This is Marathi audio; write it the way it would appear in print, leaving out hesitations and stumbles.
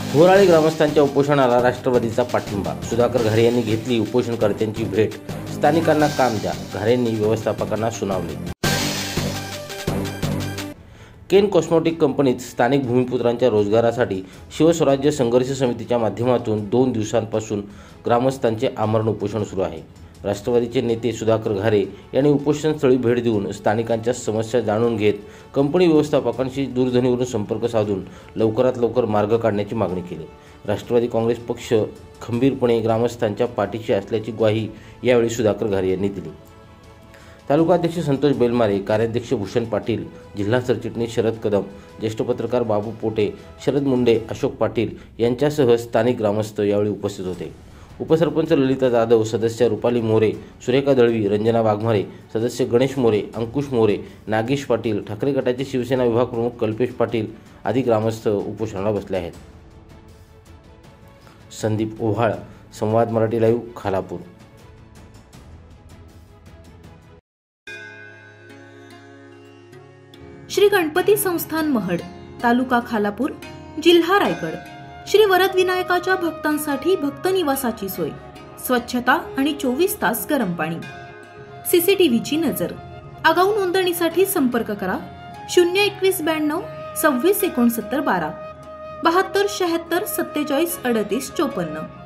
बोराळे ग्रामस्थांच्या उपोषणाला राष्ट्रवादीचा पाठिंबा. सुधाकर घारे यांनी घेतली उपोषणकर्त्यांची भेट. स्थानिकांना काम द्या, घारेंनी व्यवस्थापकांना सुनावले. केन कॉस्मेटिक कंपनीत स्थानिक भूमिपुत्रांच्या रोजगारासाठी शिवस्वराज्य संघर्ष समितीच्या माध्यमातून 2 दिवसांपासून ग्रामस्थांचे आमरण उपोषण सुरू आहे. राष्ट्रवादीचे नेते सुधाकर घारे यांनी उपोषणस्थळी भेट देऊन स्थानिकांच्या समस्या जाणून घेत कंपनी व्यवस्थापकांशी दूरध्वनीवरून संपर्क साधून लवकरात लवकर मार्ग काढण्याची मागणी केली. राष्ट्रवादी काँग्रेस पक्ष खंबीरपणे ग्रामस्थांच्या पाठीशी असल्याची ग्वाही यावेळी सुधाकर घारे यांनी दिली. तालुकाध्यक्ष संतोष बेलमारे, कार्याध्यक्ष भूषण पाटील, जिल्हा सरचिटणीस शरद कदम, ज्येष्ठ पत्रकार बाबू पोटे, शरद मुंडे, अशोक पाटील यांच्यासह स्थानिक ग्रामस्थ यावेळी उपस्थित होते. उपसरपंच ललिता जाधव, सदस्य रुपाली मोरे, सुरेखा दळवी, रंजना वाघमारे, सदस्य गणेश मोरे, अंकुश मोरे, नागेश पाटील, ठाकरे गटाचे शिवसेना विभाग प्रमुख कल्पेश पाटील आदी ग्रामस्थ उपोषणाला बसले आहेत. संदीप ओव्हाळ, संवाद मराठी लाईव्ह, खालापूर. श्री गणपती संस्थान महड, तालुका खालापूर, जिल्हा रायगड. श्री वरद विनायकाच्या भक्तांसाठी भक्त निवासाची सोय, स्वच्छता आणि 24 तास गरम पाणी. सीसीटीव्हीची नजर. आगाऊ नोंदणीसाठी संपर्क करा 02192 26 69 12 72 76 47 38 54.